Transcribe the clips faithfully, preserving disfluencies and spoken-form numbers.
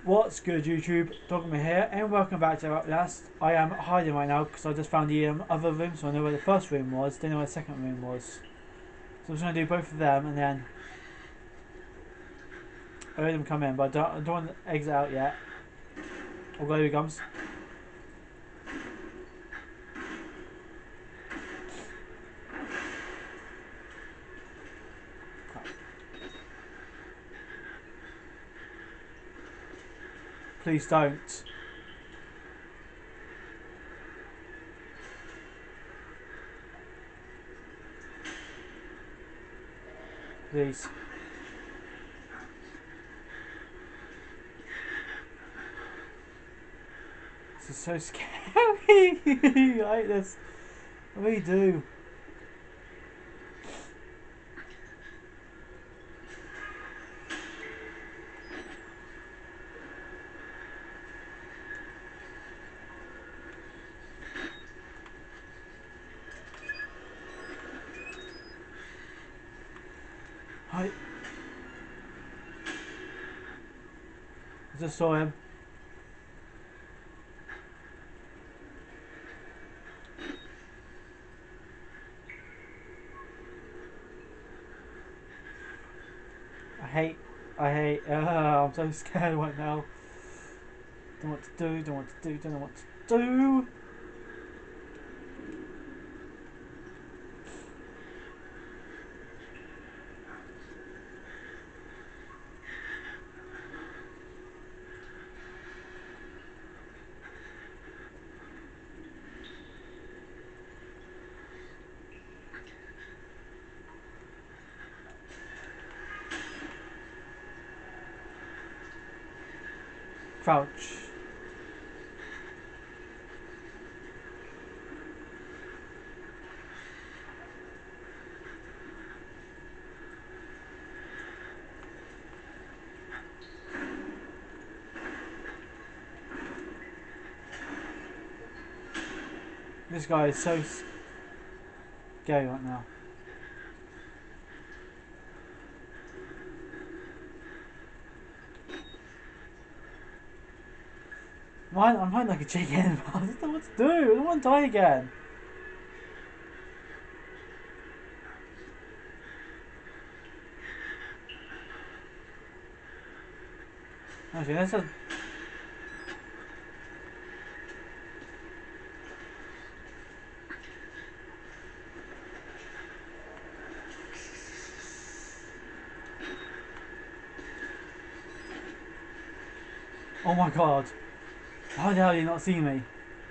What's good, YouTube? Dogma here, and welcome back to Outlast. I am hiding right now because I just found the um, other room, so I know where the first room was, didn't know where the second room was. So I'm just going to do both of them, and then I heard them come in, but I don't, I don't want to exit out yet. Oh, there he comes. Please don't. Please. This is so scary. I hate this. I really do. I, I just saw him. I hate, I hate, uh, I'm so scared right now. Don't know what to do, don't know what to do, don't know what to do. Crouch. This guy is so scary right now. Mine, I'm hiding like a chicken. I don't know what to do. I don't want to die again. Actually, that's a. Oh my god. How the hell did you not see me?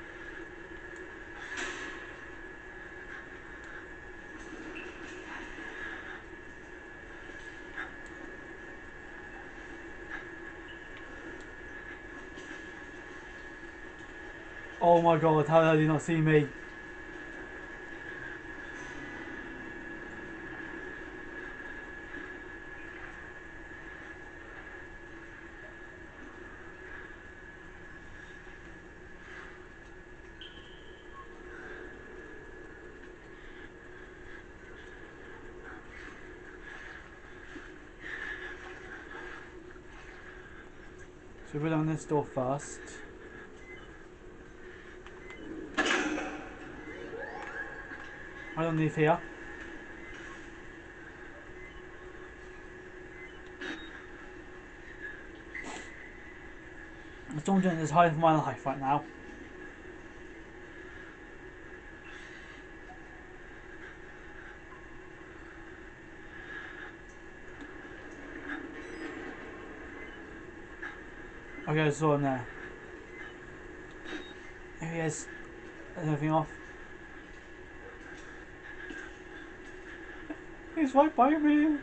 Oh my god, how the hell did you not see me? So we'll on this door first. I don't leave here. I'm still doing this high for my life right now. Okay, I saw him there. Here he is. There's everything off. He's right by me.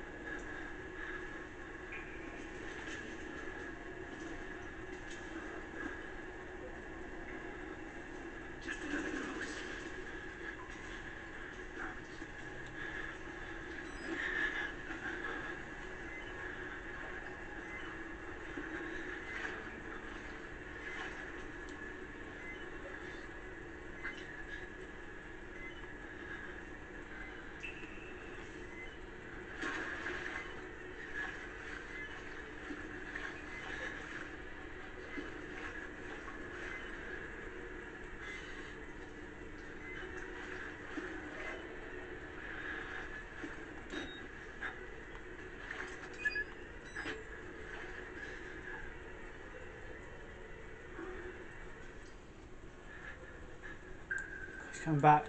Coming back.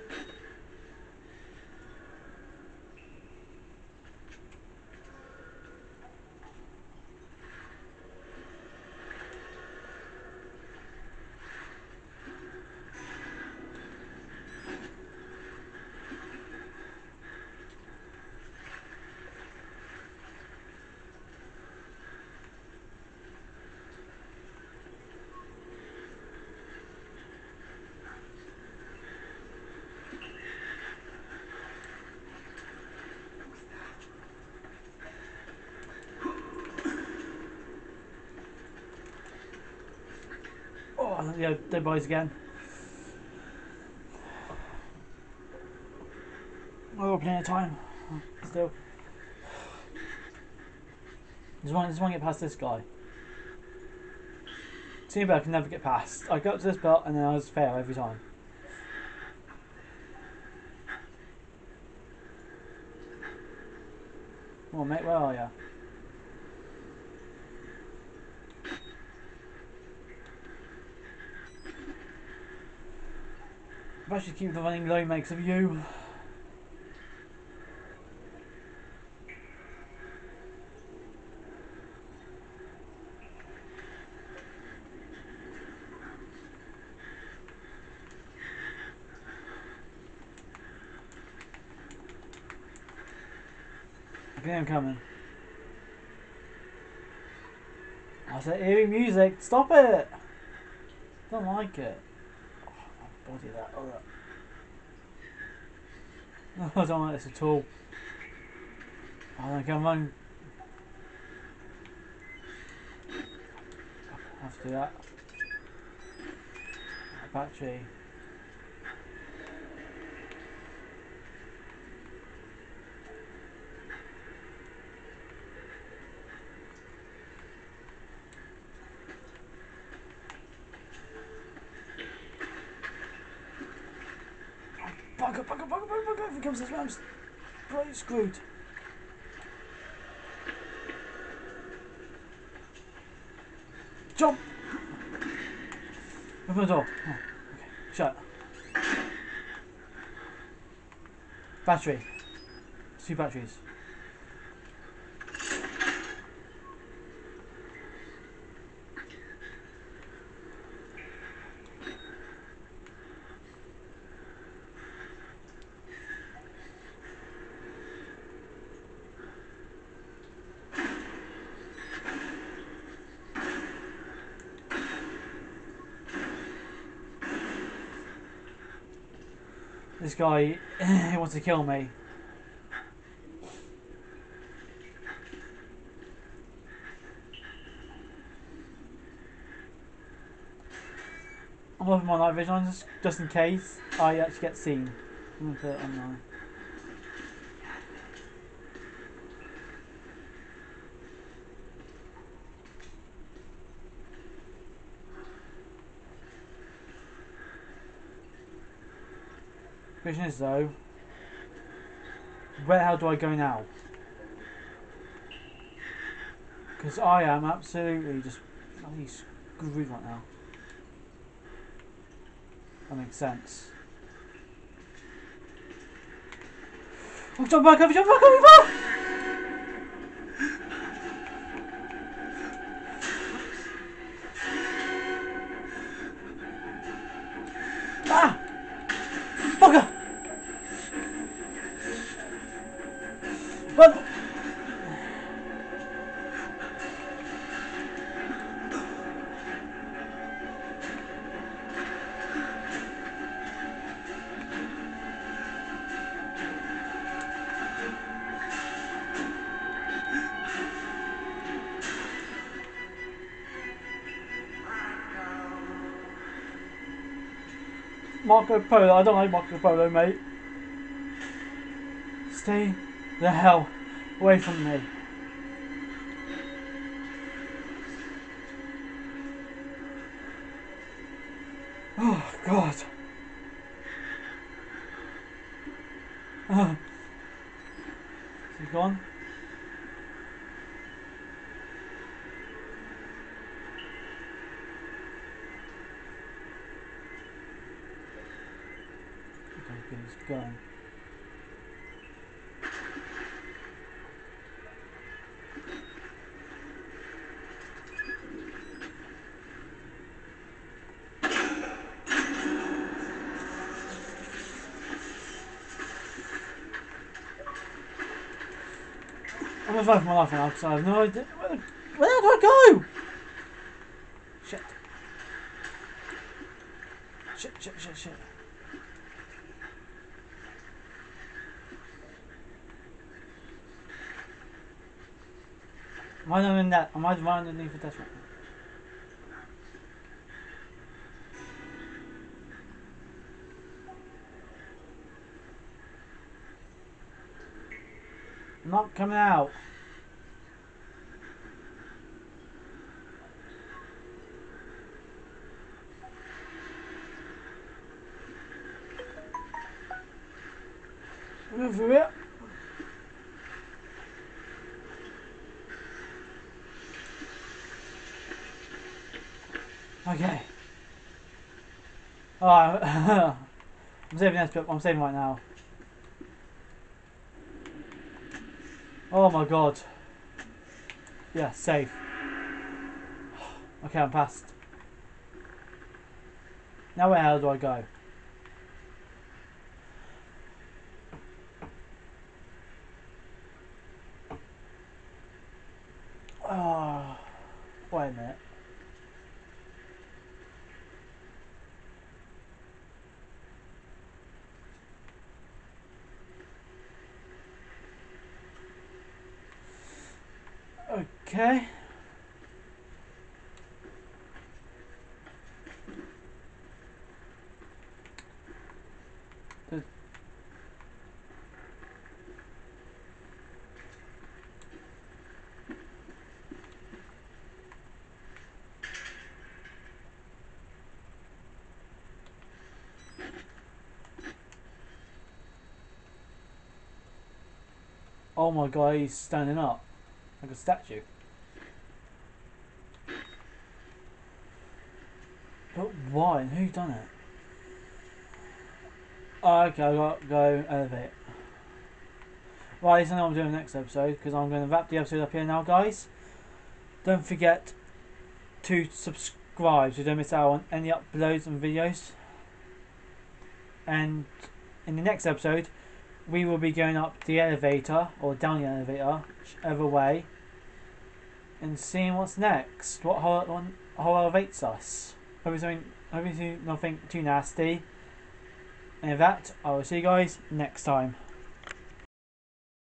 Oh, yeah, dead bodies again. Oh, plenty of time. Still. Just want, just want to get past this guy. Team belt I can never get past. I go up to this belt and then I just fail every time. Come on, mate, where are you? I should keep the running low makes of you. I can hear him coming. I said eerie music, stop it! Don't like it. Oh, my body that. Oh, that. I don't like this at all. I think I'm running. I have to do that. Battery. Bugger, bugger, bugger, bugger, bugger. If he comes this way, I'm just bloody screwed. Jump! Open the door. Oh, okay. Shut. Battery. Two batteries. This guy, he wants to kill me. I'm loving my night vision on just, just in case I actually get seen. I'm gonna put it on there. Question is though, where the hell do I go now? Because I am absolutely just bloody screwed right now. That makes sense. Oh, jump back over, jump back over! Ah! Bugger! Run! Marco Polo, I don't like Marco Polo, mate. Stay the hell away from me. Oh, God. Uh, is he gone? It's going. I'm gonna fight for my life now because I have no idea. Where, the, where do I go? Shit. Shit, shit, shit, shit. Am I not in that? Am I running underneath the death right now? I'm not coming out. Move through it. Okay. Alright. I'm saving this bit. I'm saving right now. Oh my god. Yeah, safe. Okay, I'm past. Now where the hell do I go? Oh, wait a minute. Okay. The oh my god, he's standing up like a statue. But why? And who done it? Oh, okay, I got to go elevate. Right, so now I'm doing the next episode because I'm going to wrap the episode up here now, guys. Don't forget to subscribe so you don't miss out on any uploads and videos. And in the next episode, we will be going up the elevator or down the elevator, whichever way, and seeing what's next. What horror, horror awaits us. Hopefully, hopefully nothing too nasty. And with that, I will see you guys next time.